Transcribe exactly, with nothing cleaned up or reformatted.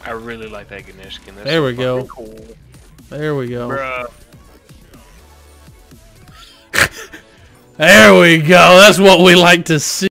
I really like that Ganesh skin. That's There so we go. Cool. There we go. Bruh. There we go. That's what we like to see.